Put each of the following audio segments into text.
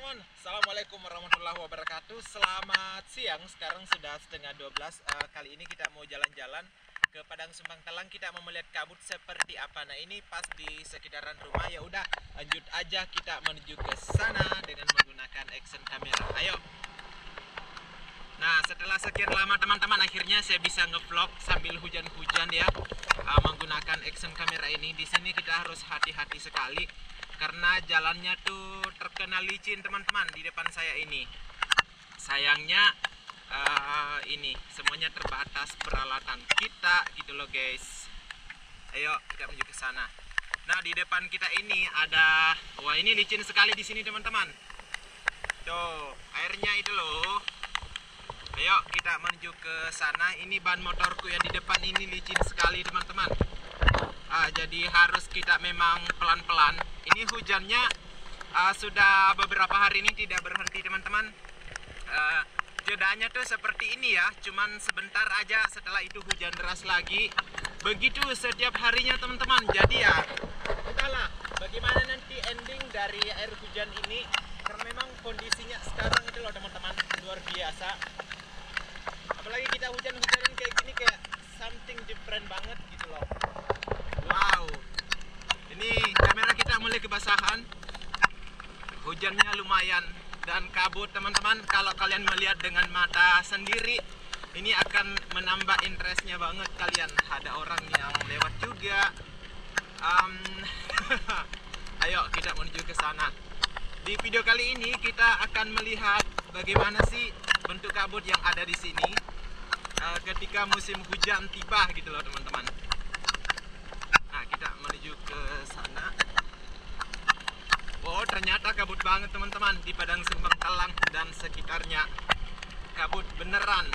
teman-teman, Assalamualaikum warahmatullahi wabarakatuh. Selamat siang, sekarang sudah setengah 12. Kali ini kita mau jalan-jalan ke Padang Sumbang Telang. Kita mau melihat kabut seperti apa. Nah, ini pas di sekitaran rumah. Ya udah, lanjut aja kita menuju ke sana dengan menggunakan action kamera. Ayo. Nah, setelah sekian lama teman-teman, akhirnya saya bisa ngevlog sambil hujan-hujan ya, menggunakan action kamera ini. Di sini kita harus hati-hati sekali karena jalannya tuh terkena licin teman-teman di depan saya ini. Sayangnya ini semuanya terbatas peralatan kita gitu loh guys. Ayo kita menuju ke sana. Nah, di depan kita ini ada, wah ini licin sekali di sini teman-teman. Tuh, airnya itu loh. Ayo kita menuju ke sana. Ini ban motorku yang di depan ini licin sekali teman-teman. Jadi harus kita memang pelan-pelan. Ini hujannya sudah beberapa hari ini tidak berhenti teman-teman. Jedanya tuh seperti ini ya, cuman sebentar aja, setelah itu hujan deras lagi. Begitu setiap harinya teman-teman. Jadi ya entahlah bagaimana nanti ending dari air hujan ini, karena memang kondisinya sekarang itu loh teman-teman luar biasa. Apalagi kita hujan-hujanan kayak gini, kayak something different banget gitu loh. Wow, ini kamera kita mulai kebasahan. Hujannya lumayan dan kabut teman-teman. Kalau kalian melihat dengan mata sendiri, ini akan menambah interestnya banget kalian. Ada orang yang lewat juga. Ayo kita menuju ke sana. Di video kali ini kita akan melihat bagaimana sih bentuk kabut yang ada di sini ketika musim hujan tiba gitu loh teman-teman. Nah, kita menuju ke sana. Oh, ternyata kabut banget teman-teman di Padang Sumbang Telang dan sekitarnya. Kabut beneran.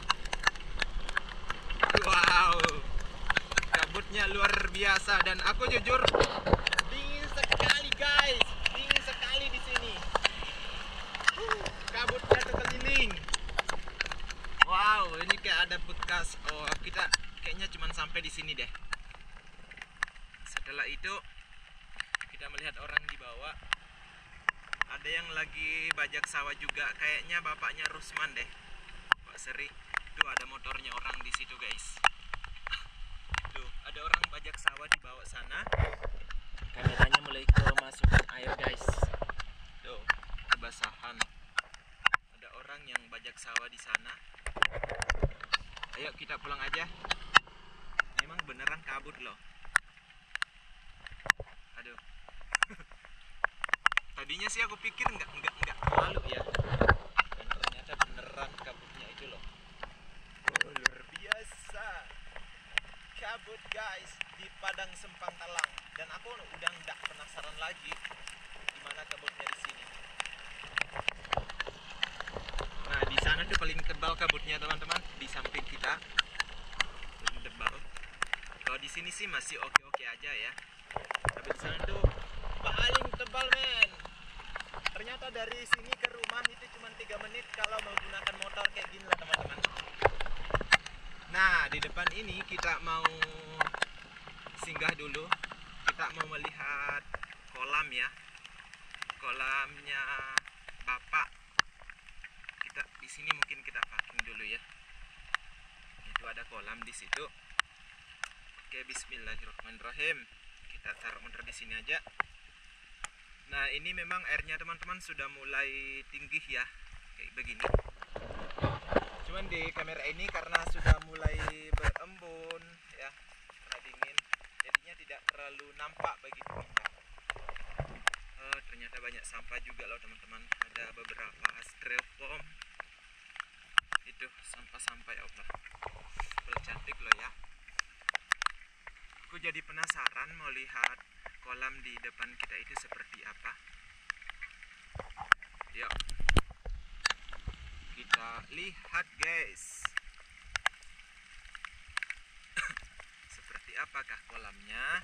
Wow, kabutnya luar biasa dan aku jujur dingin sekali guys, dingin sekali di sini. Kabutnya terkeliling. Wow, ini kayak ada bekas. Oh, kita kayaknya cuma sampai di sini deh. Setelah itu kita melihat orang di bawah. Ada yang lagi bajak sawah juga, kayaknya bapaknya Rusman deh, Pak Seri. Tuh ada motornya orang di situ guys. Tuh ada orang bajak sawah di bawah sana. Kameranya mulai kemasukan air guys. Tuh kebasahan. Ada orang yang bajak sawah di sana. Ayo kita pulang aja. Memang beneran kabut loh. Aduh. Tadinya sih aku pikir nggak terlalu ya. Dan ternyata beneran kabutnya itu loh. Oh, luar biasa. Kabut guys di Padang Sumbang Telang. Dan aku udah nggak penasaran lagi gimana kabutnya di sini. Nah, di sana tuh paling tebal kabutnya teman-teman, di samping kita. Paling tebal. Kalau di sini sih masih oke-oke aja ya. Tapi di sana tuh paling tebal men. Ternyata dari sini ke rumah itu cuma 3 menit kalau menggunakan motor kayak gini lah teman-teman. Nah, di depan ini kita mau singgah dulu. Kita mau melihat kolam ya. Kolamnya Bapak. Kita di sini mungkin kita parking dulu ya. Itu ada kolam di situ. Oke, bismillahirrahmanirrahim. Kita taruh motor di sini aja. Nah, ini memang airnya teman-teman sudah mulai tinggi ya, kayak begini. Cuman di kamera ini karena sudah mulai berembun ya, karena dingin, jadinya tidak terlalu nampak begitu indah. Ternyata banyak sampah juga loh teman-teman. Ada beberapa styrofoam. Itu sampah-sampah ya Allah. Cantik loh ya. Aku jadi penasaran mau lihat kolam di depan kita itu seperti apa. Yuk kita lihat guys. Seperti apakah kolamnya.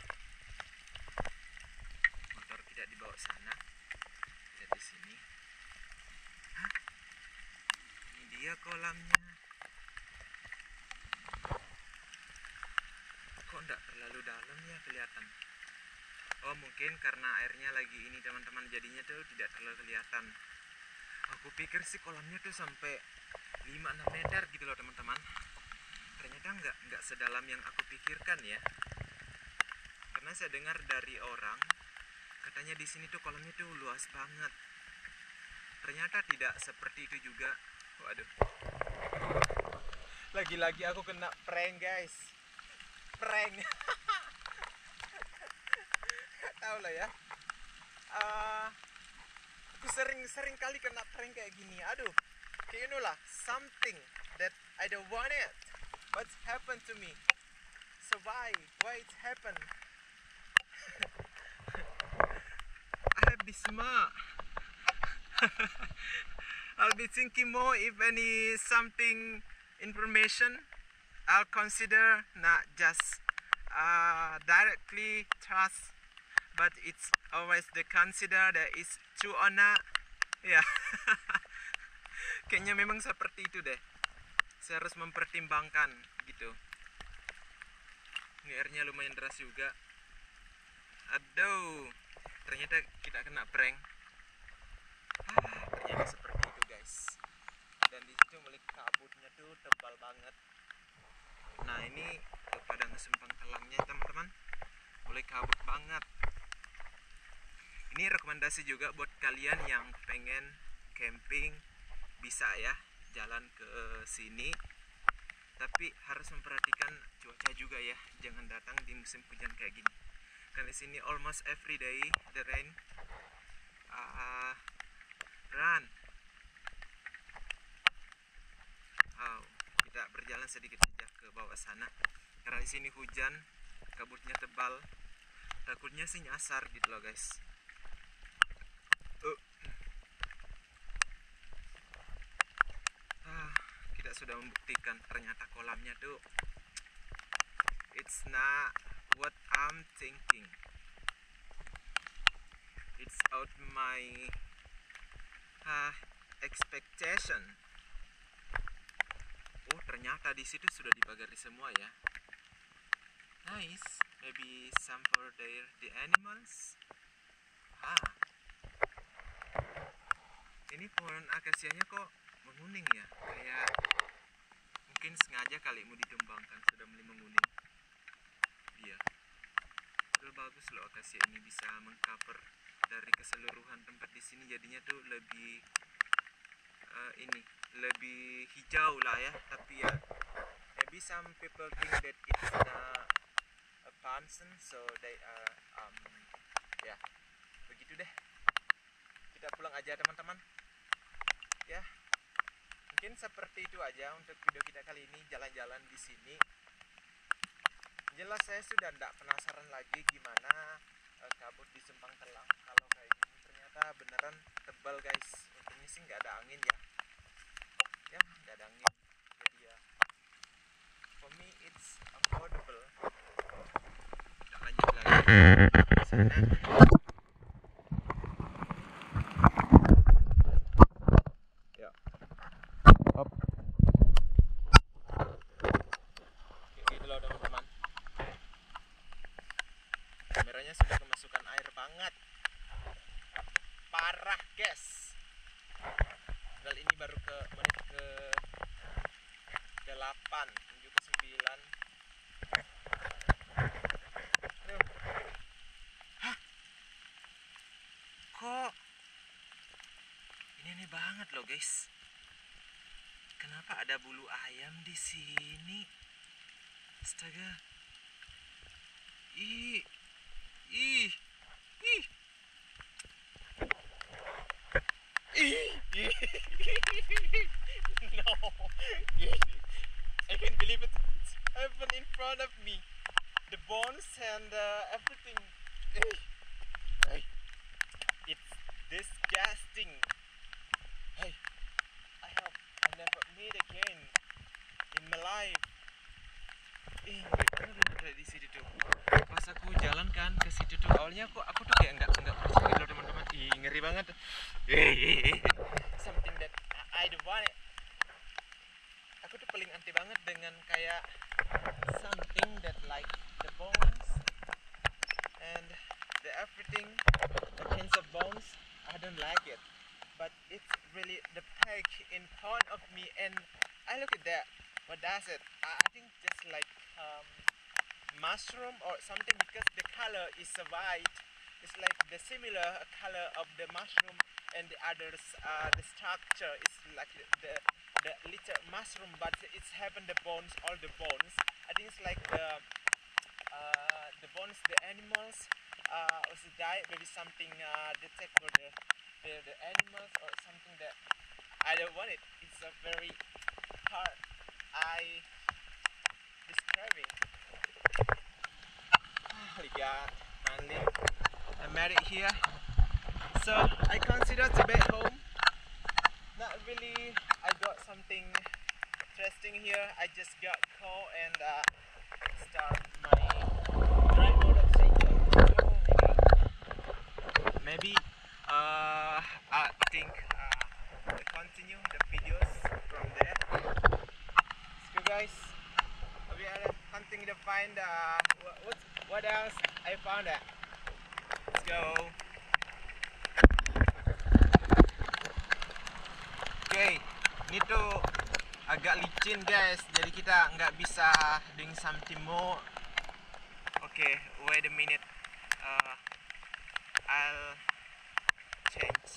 Motor tidak dibawa sana. Lihat di sini. Hah? Ini dia kolamnya. Kok enggak terlalu dalam ya kelihatan. Oh, mungkin karena airnya lagi ini teman-teman, jadinya tuh tidak terlalu kelihatan. Aku pikir sih kolamnya tuh sampai 5-6 meter gitu loh teman-teman. Ternyata nggak sedalam yang aku pikirkan ya. Karena saya dengar dari orang katanya di sini tuh kolamnya tuh luas banget. Ternyata tidak seperti itu juga. Waduh. Lagi-lagi aku kena prank guys. Prank. Tahu lah ya. Aku sering kali kena prank kayak gini. Aduh. Kayak you know lah, something that I don't want it. What's happened to me? So why it happened? I have be smart. I'll be thinking more if any something information. I'll consider not just directly trust, but it's always the consider that it's true or not. Ya, yeah. Kayaknya memang seperti itu deh. Saya harus mempertimbangkan gitu. Ini airnya lumayan deras juga. Aduh, ternyata kita kena prank. Ternyata seperti itu guys. Dan di situ milik kabutnya tuh tebal banget. Nah ini pada ngesempang telangnya teman-teman, mulai kabut banget. Ini rekomendasi juga buat kalian yang pengen camping, bisa ya jalan ke sini. Tapi harus memperhatikan cuaca juga ya, jangan datang di musim hujan kayak gini. Karena di sini almost every day the rain. Run. Kita berjalan sedikit aja ke bawah sana. Karena di sini hujan, kabutnya tebal. Takutnya sih nyasar gitu loh guys. Kita sudah membuktikan ternyata kolamnya tuh it's not what I'm thinking. It's out my expectation. Oh, ternyata di situ sudah dipagari semua ya. Nice. Maybe some for the animals. Ini pohon akasianya kok menguning ya, kayak mungkin sengaja kali mau ditumbangkan, sudah mulai menguning. Iya, padahal bagus loh akasia ini, bisa mengcover dari keseluruhan tempat di sini, jadinya tuh lebih lebih hijau lah ya. Tapi ya maybe some people think that it's not a palm, so they ya begitu deh. Kita pulang aja teman-teman ya. Mungkin seperti itu aja untuk video kita kali ini, jalan-jalan di sini. Jelas saya sudah tidak penasaran lagi gimana kabut di Sempang Telang. Kalau kayak gini ternyata beneran tebal guys. Untungnya sih nggak ada angin ya. Ya nggak ada angin. Jadi ya for me it's affordable. Kita lanjut lagi ke sana. Kameranya sudah kemasukan air banget, parah guys. Padahal ini baru ke menit ke 8 menuju ke 9. Hah? Kok ini aneh banget loh guys. Kenapa ada bulu ayam di sini? Astaga. Ih. No. I can't believe it. It's happened in front of me. The bones and everything. It's disgusting. Hey, I hope I never meet again in my life. Ngeri di situ tuh. Pas aku jalan kan ke situ tuh, awalnya aku tuh kayak nggak percaya gitu loh teman-teman. Ngeri banget. Something that I don't want it. Aku tuh paling anti banget dengan kayak something that like the bones and the everything, the kinds of bones. I don't like it. but it's really the peg in front of me, and I look at that. What does it? I think just like mushroom or something, because the color is white. It's like the similar color of the mushroom, and the others, the structure is like the little mushroom, but it's having the bones, all the bones. I think it's like the bones, the animals was died, maybe something they take for the animals or something that I don't want it. It's a very hard I describing. Oh my god, finally I made it here. So I consider to be home. Not really. I got something interesting here. I just got call and start my drive motorcycle. Oh my god. Maybe I think I continue the videos from there. Let's go, guys. We are hunting to find what else I found at. Let's go. Okay, ini tuh agak licin guys, jadi kita nggak bisa doing something more. Okay, wait a minute. I'll change.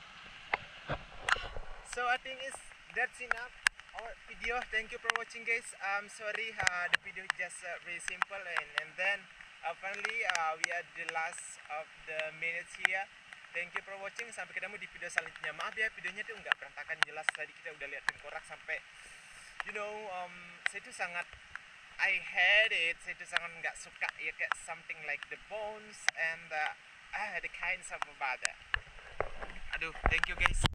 So I think that's enough our video. Thank you for watching, guys. Sorry, the video just very simple, and then finally we are the last of the minutes here. Thank you for watching. Sampai ketemu di video selanjutnya. Maaf ya, videonya tuh nggak berantakan jelas. Tadi kita udah lihat tengkorak sampai, saya tuh sangat, I hate it. Saya tuh sangat nggak suka ya, kayak something like the bones and the kinds of about that. Aduh, thank you guys.